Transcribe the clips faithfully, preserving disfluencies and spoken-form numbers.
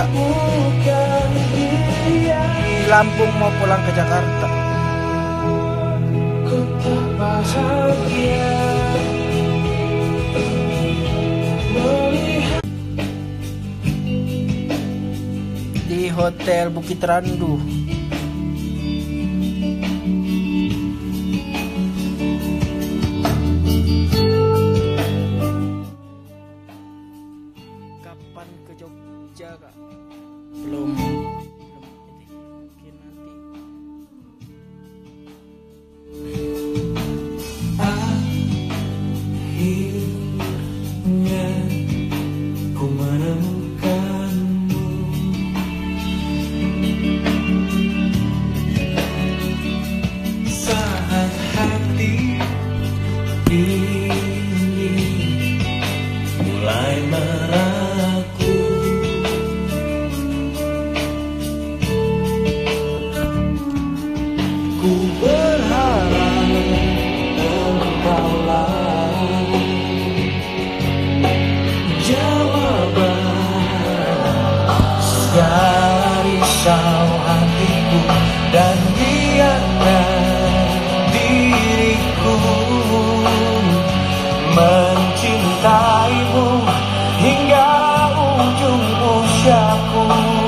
juga di Lampung mau pulang ke Jakarta. Di Hotel Bukit Randu. Kapan ke Jogja, Kak? Belum. Mungkin nanti. Akhirnya ku menemukanmu, saat hati ini mulai meragu. Ku berharap engkaulah jawaban segala risau hatiku, dan biarkan diriku mencintaimu hingga ujung usiaku.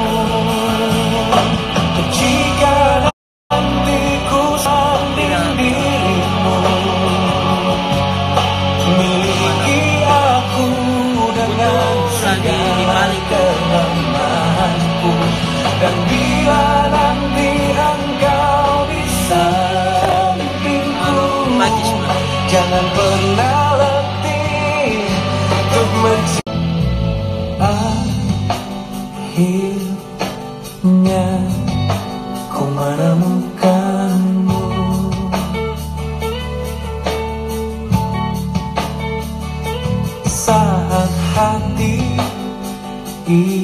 Jika nanti ku sanding dirimu, miliki aku dengan segala kelemahanku. Dan bila nanti engkau di sampingku, jangan pernah letih untuk mencintai. Akhirnya ku menemukanmu, saat hati ini